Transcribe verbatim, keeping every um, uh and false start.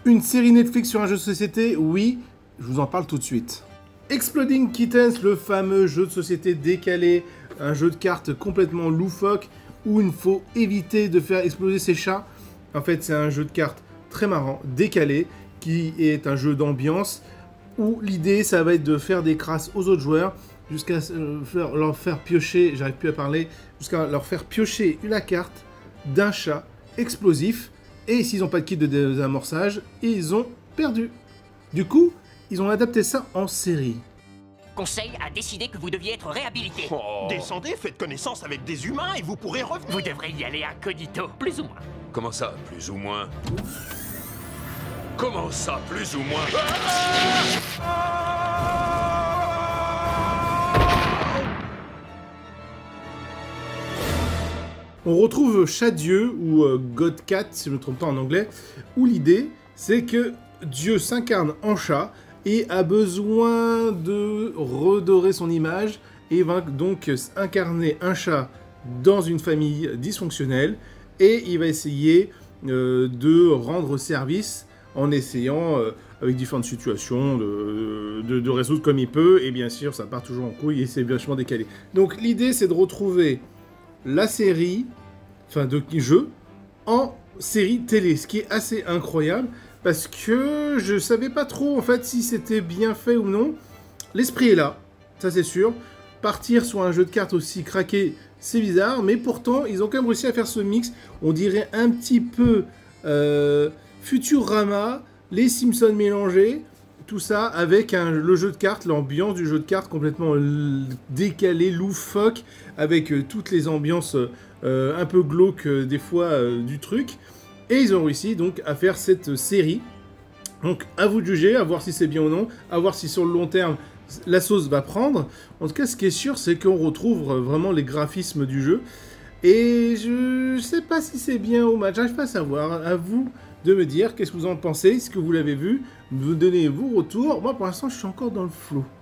Une série Netflix sur un jeu de société? Oui, je vous en parle tout de suite. Exploding Kittens, le fameux jeu de société décalé, un jeu de cartes complètement loufoque où il faut éviter de faire exploser ses chats. En fait, c'est un jeu de cartes très marrant, décalé, qui est un jeu d'ambiance où l'idée, ça va être de faire des crasses aux autres joueurs jusqu'à faire, leur faire piocher, j'arrive plus à parler, jusqu'à leur faire piocher la carte d'un chat explosif. Et s'ils n'ont pas de kit de désamorçage, ils ont perdu. Du coup, ils ont adapté ça en série. Conseil a décidé que vous deviez être réhabilité. Oh. Descendez, faites connaissance avec des humains et vous pourrez revenir. Vous devrez y aller incognito, plus ou moins. Comment ça, plus ou moins? Comment ça, plus ou moins? On retrouve Chat-Dieu, ou euh, God Cat, si je ne me trompe pas en anglais, où l'idée, c'est que Dieu s'incarne en chat et a besoin de redorer son image et va donc incarner un chat dans une famille dysfonctionnelle et il va essayer euh, de rendre service en essayant, euh, avec différentes situations, de, de, de résoudre comme il peut, et bien sûr, ça part toujours en couille et c'est vachement décalé. Donc l'idée, c'est de retrouver la série, enfin de jeu, en série télé, ce qui est assez incroyable, parce que je savais pas trop, en fait, si c'était bien fait ou non. L'esprit est là, ça c'est sûr. Partir sur un jeu de cartes aussi craqué, c'est bizarre, mais pourtant, ils ont quand même réussi à faire ce mix, on dirait un petit peu euh, Futurama, les Simpsons mélangés, tout ça avec un, le jeu de cartes, l'ambiance du jeu de cartes complètement décalé, loufoque, avec euh, toutes les ambiances euh, un peu glauques euh, des fois euh, du truc. Et ils ont réussi donc à faire cette série. Donc à vous de juger, à voir si c'est bien ou non, à voir si sur le long terme la sauce va prendre. En tout cas, ce qui est sûr, c'est qu'on retrouve vraiment les graphismes du jeu. Et je sais pas si c'est bien ou mal, j'arrive pas à savoir. À vous de me dire qu'est-ce que vous en pensez, est-ce que vous l'avez vu, vous donnez vos retours. Moi, pour l'instant, je suis encore dans le flou.